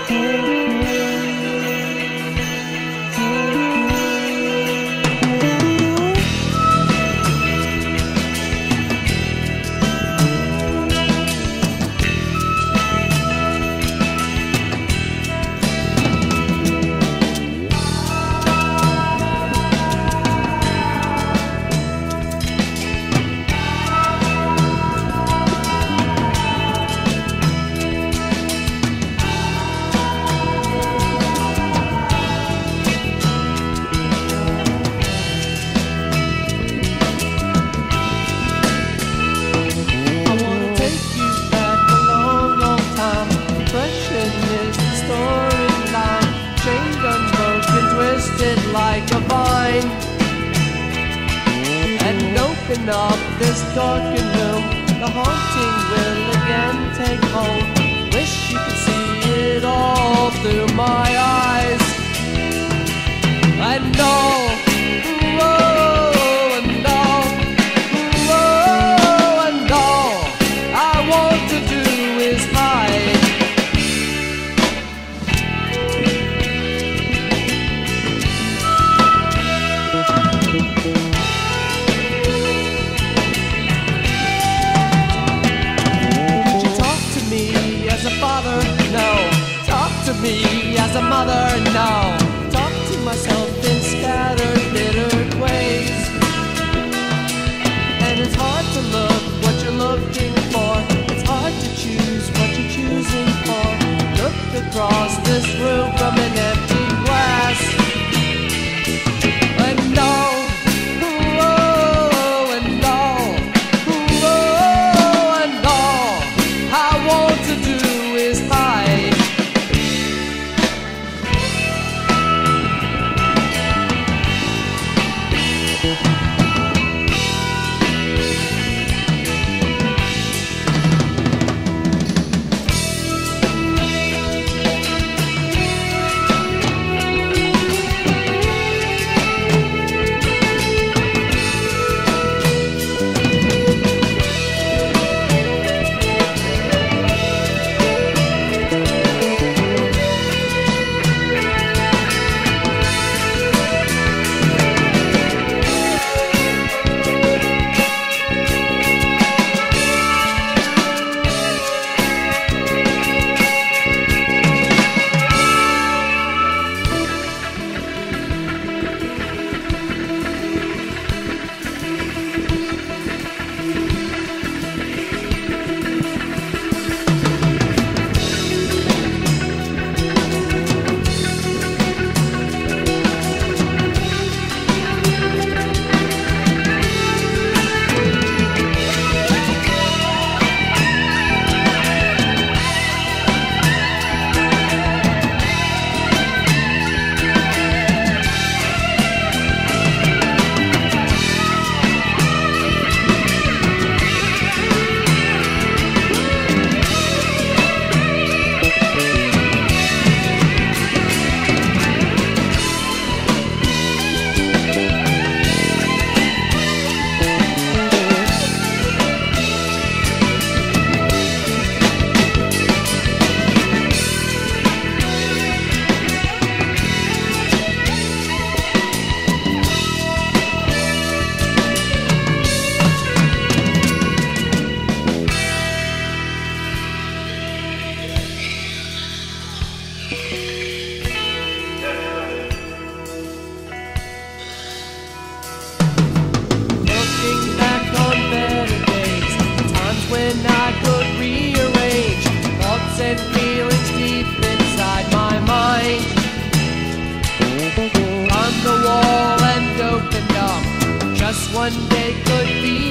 Like a vine, and open up this darkened room. The haunting will again take hold. Wish you could see it all through my eyes. And all, whoa, and all, whoa, and all I want to do is hide. Father, no. Talk to me as a mother, no. Talk to myself in scattered, littered ways. And it's hard to look what you're looking for. It's hard to choose what you're choosing for. Look across this room from an empty glass. And no. One day could be